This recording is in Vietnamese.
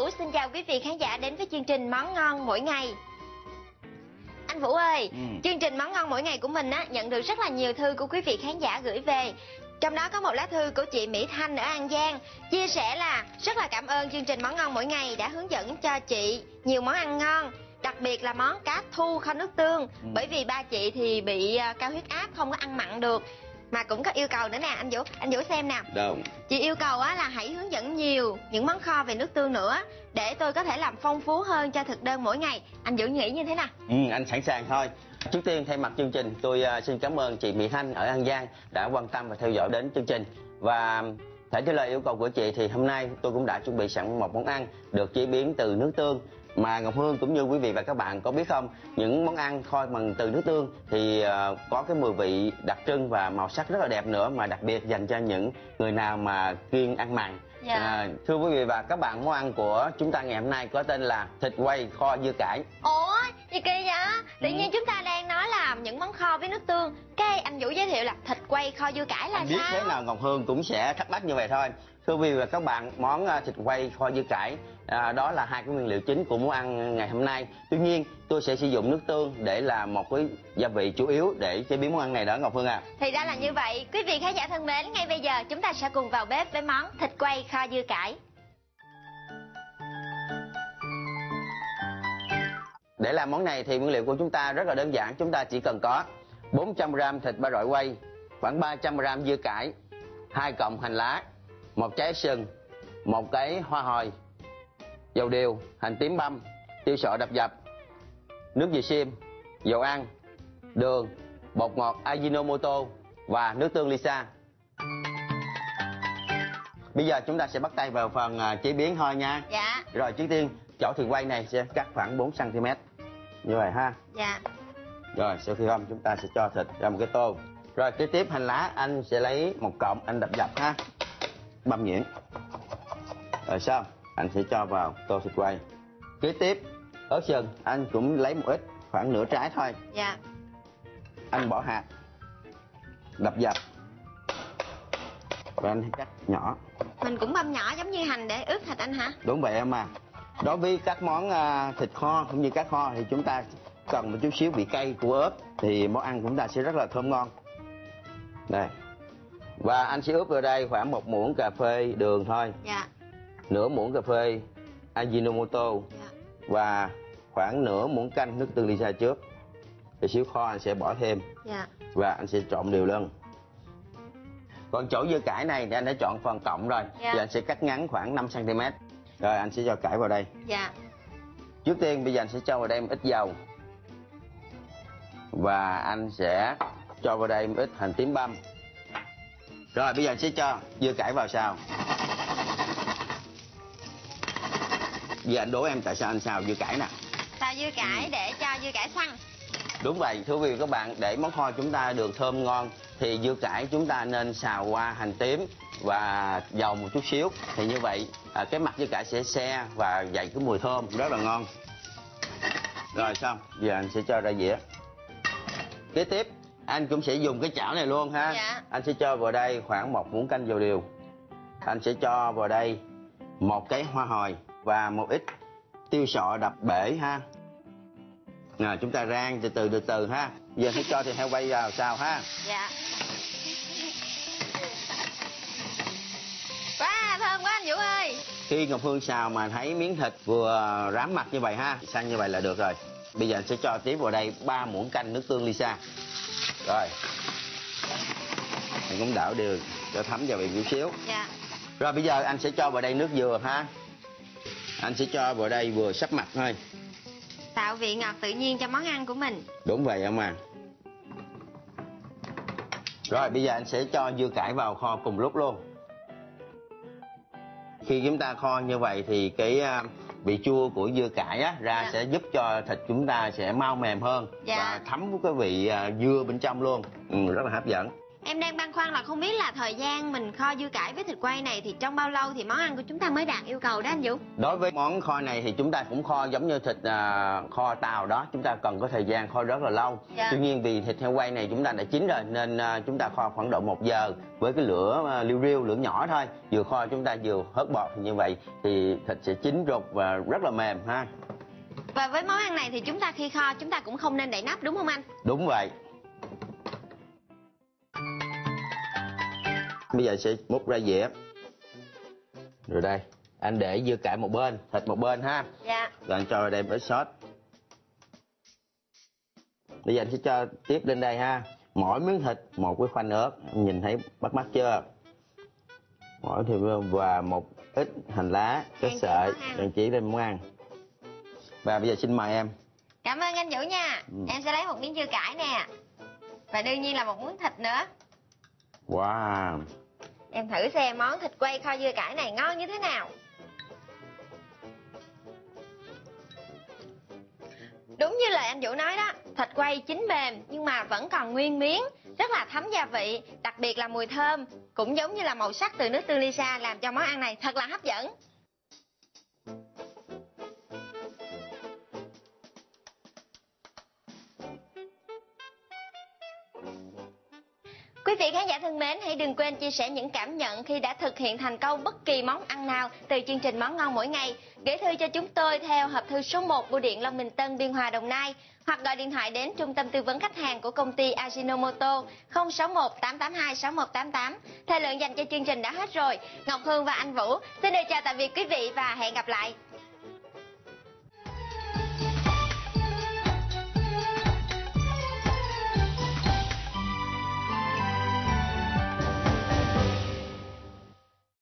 Vũ xin chào quý vị khán giả đến với chương trình Món Ngon Mỗi Ngày. Anh Vũ ơi, chương trình Món Ngon Mỗi Ngày của mình á nhận được rất là nhiều thư của quý vị khán giả gửi về. Trong đó có một lá thư của chị Mỹ Thanh ở An Giang chia sẻ là rất là cảm ơn chương trình Món Ngon Mỗi Ngày đã hướng dẫn cho chị nhiều món ăn ngon, đặc biệt là món cá thu kho nước tương. Bởi vì ba chị thì bị cao huyết áp, không có ăn mặn được. Mà cũng có yêu cầu nữa nè anh Vũ xem nè. Đâu? Chị yêu cầu á là hãy hướng dẫn nhiều những món kho về nước tương nữa để tôi có thể làm phong phú hơn cho thực đơn mỗi ngày. Anh Vũ nghĩ như thế nào? Anh sẵn sàng thôi. Trước tiên thay mặt chương trình, tôi xin cảm ơn chị Mỹ Thanh ở An Giang đã quan tâm và theo dõi đến chương trình. Và thể trả lời yêu cầu của chị thì hôm nay tôi cũng đã chuẩn bị sẵn một món ăn được chế biến từ nước tương. Mà Ngọc Hương cũng như quý vị và các bạn có biết không, những món ăn kho bằng từ nước tương thì có cái mùi vị đặc trưng và màu sắc rất là đẹp nữa, mà đặc biệt dành cho những người nào mà kiêng ăn mặn. Thưa quý vị và các bạn, món ăn của chúng ta ngày hôm nay có tên là thịt quay kho dưa cải. Ủa, gì kỳ vậy? Tự nhiên chúng ta đang nói là những món kho với nước tương, cái anh Vũ giới thiệu là thịt quay kho dưa cải là anh sao? Biết thế nào Ngọc Hương cũng sẽ thắc mắc như vậy thôi. Thưa quý vị và các bạn, món thịt quay kho dưa cải đó là hai cái nguyên liệu chính của món ăn ngày hôm nay. Tuy nhiên tôi sẽ sử dụng nước tương để làm một cái gia vị chủ yếu để chế biến món ăn này đó Ngọc Hương à. Thì ra là như vậy. Quý vị khán giả thân mến, ngay bây giờ chúng ta sẽ cùng vào bếp với món thịt quay kho dưa cải. Để làm món này thì nguyên liệu của chúng ta rất là đơn giản. Chúng ta chỉ cần có 400g thịt ba rọi quay, khoảng 300g dưa cải, 2 cọng hành lá, 1 trái sừng, 1 cái hoa hồi, dầu điều, hành tím băm, tiêu sợi đập dập, nước dừa xiêm, dầu ăn, đường, bột ngọt Ajinomoto và nước tương Lisa. Bây giờ chúng ta sẽ bắt tay vào phần chế biến thôi nha. Dạ. Rồi trước tiên chảo thịt quay này sẽ cắt khoảng 4 cm như vậy ha. Dạ. Rồi sau khi gom chúng ta sẽ cho thịt ra một cái tô. Rồi kế tiếp hành lá anh sẽ lấy 1 cọng anh đập dập ha, băm nhuyễn. Rồi xong anh sẽ cho vào tô thịt quay. Kế tiếp ớt sừng anh cũng lấy một ít, khoảng nửa trái thôi. Dạ. Anh bỏ hạt, đập dập và anh cắt nhỏ. Mình cũng băm nhỏ giống như hành để ướp thịt anh hả? Đúng vậy em à. Đối với các món thịt kho cũng như cá kho thì chúng ta cần một chút xíu vị cay của ớt thì món ăn của chúng ta sẽ rất là thơm ngon. Đây. Và anh sẽ ướp vào đây khoảng 1 muỗng cà phê đường thôi. Dạ. Nửa muỗng cà phê Ajinomoto. Dạ. Và khoảng nửa muỗng canh nước tương Lisa trước. Rồi xíu kho anh sẽ bỏ thêm. Dạ. Và anh sẽ trộn đều lên. Còn chỗ dưa cải này thì anh đã chọn phần cọng rồi. Dạ. Thì anh sẽ cắt ngắn khoảng 5 cm. Rồi anh sẽ cho cải vào đây. Dạ. Trước tiên bây giờ anh sẽ cho vào đây một ít dầu. Và anh sẽ cho vào đây một ít hành tím băm. Rồi bây giờ anh sẽ cho dưa cải vào xào. Giờ anh đố em tại sao anh xào dưa cải nè. Xào dưa cải để cho dưa cải xoăn. Đúng vậy, thưa quý vị các bạn, để món kho chúng ta được thơm ngon thì dưa cải chúng ta nên xào qua hành tím và dầu một chút xíu. Thì như vậy cái mặt dưa cải sẽ se và dậy cái mùi thơm rất là ngon. Rồi xong, giờ anh sẽ cho ra dĩa. Kế tiếp anh cũng sẽ dùng cái chảo này luôn ha. Dạ. Anh sẽ cho vào đây khoảng 1 muỗng canh dầu điều. Anh sẽ cho vào đây 1 cái hoa hồi và một ít tiêu sọ đập bể ha. Nào chúng ta rang từ từ ha. Giờ sẽ cho thịt heo quay vào xào ha. Dạ. Wow, thơm quá anh Vũ ơi. Khi Ngọc Hương xào mà thấy miếng thịt vừa rám mặt như vậy ha, xanh như vậy là được rồi. Bây giờ anh sẽ cho tiếp vào đây 3 muỗng canh nước tương Lisa. Rồi mình cũng đảo đều cho thấm vào vị chút xíu. Dạ. Rồi bây giờ anh sẽ cho vào đây nước dừa ha. Anh sẽ cho vào đây vừa sắp mặt thôi. Tạo vị ngọt tự nhiên cho món ăn của mình. Đúng vậy em à. Rồi bây giờ anh sẽ cho dưa cải vào kho cùng lúc luôn. Khi chúng ta kho như vậy thì cái vị chua của dưa cải á, ra Dạ. sẽ giúp cho thịt chúng ta sẽ mau mềm hơn. Dạ. Và thấm cái vị dưa bên trong luôn. Rất là hấp dẫn. Em đang băn khoăn là không biết là thời gian mình kho dưa cải với thịt quay này thì trong bao lâu thì món ăn của chúng ta mới đạt yêu cầu đó anh Vũ? Đối với món kho này thì chúng ta cũng kho giống như thịt kho tàu đó, chúng ta cần có thời gian kho rất là lâu. Dạ. Tuy nhiên vì thịt heo quay này chúng ta đã chín rồi nên chúng ta kho khoảng độ 1 giờ với cái lửa liu riu, lửa nhỏ thôi. Vừa kho chúng ta vừa hớt bọt như vậy thì thịt sẽ chín rục và rất là mềm ha. Và với món ăn này thì chúng ta khi kho chúng ta cũng không nên đậy nắp đúng không anh? Đúng vậy. Bây giờ sẽ múc ra dĩa. Rồi đây, anh để dưa cải một bên, thịt một bên ha. Dạ. Rồi anh cho vào đây với sốt. Bây giờ anh sẽ cho tiếp lên đây ha. Mỗi miếng thịt một cái khoanh ớt, em nhìn thấy bắt mắt chưa? Mỗi thịt và một ít hành lá, cái sợi, trang trí lên món ăn. Và bây giờ xin mời em. Cảm ơn anh Vũ nha. Em sẽ lấy một miếng dưa cải nè. Và đương nhiên là một miếng thịt nữa. Wow. Em thử xem món thịt quay kho dưa cải này ngon như thế nào. Đúng như lời anh Vũ nói đó, thịt quay chín mềm nhưng mà vẫn còn nguyên miếng, rất là thấm gia vị, đặc biệt là mùi thơm, cũng giống như là màu sắc từ nước tương Lisa làm cho món ăn này thật là hấp dẫn. Quý vị khán giả thân mến, hãy đừng quên chia sẻ những cảm nhận khi đã thực hiện thành công bất kỳ món ăn nào từ chương trình Món Ngon Mỗi Ngày. Gửi thư cho chúng tôi theo hộp thư số 1 Bưu điện Long Bình Tân, Biên Hòa, Đồng Nai hoặc gọi điện thoại đến trung tâm tư vấn khách hàng của công ty Ajinomoto 061 882 6188. Thời lượng dành cho chương trình đã hết rồi. Ngọc Hương và anh Vũ xin được chào tạm biệt quý vị và hẹn gặp lại.